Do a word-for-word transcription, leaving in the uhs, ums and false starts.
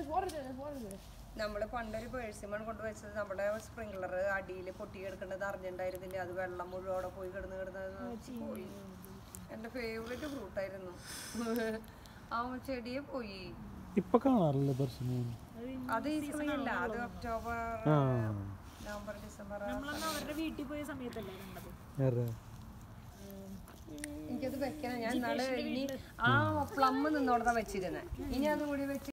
നമ്മള് പണ്ടൊരു പേഴ്സിമൺ കൊണ്ട് വെച്ചത് നമ്മുടെ സ്പ്രിംഗ്ലർ അടിയിൽ പൊട്ടി കിടക്കുന്നത് അറിഞ്ഞിട്ടുണ്ടായിരുന്നില്ല. അത് വെള്ളം മുഴുവൻ പോയി കിടന്ന് കിടന്നത് പോയി. എന്റെ ഫേവറേറ്റ് ഫ്രൂട്ടായിരുന്നു. ആ ചെടിയെ പോയി. ഇപ്പൊ കാണാറില്ല ദർശനം. അത് ഈ സമയമല്ല, അത് ഒക്ടോബർ നവംബർ ഡിസംബർ. അവരുടെ വീട്ടിൽ പോയ സമയത്തല്ലേ കണ്ടത്. എനിക്കത് വെക്കണം. ഞാൻ നാളെ ഇനി ആ പ്ലം നിന്നോടത്താ വെച്ചിരുന്നത്. ഇനി അതും കൂടി വെച്ച്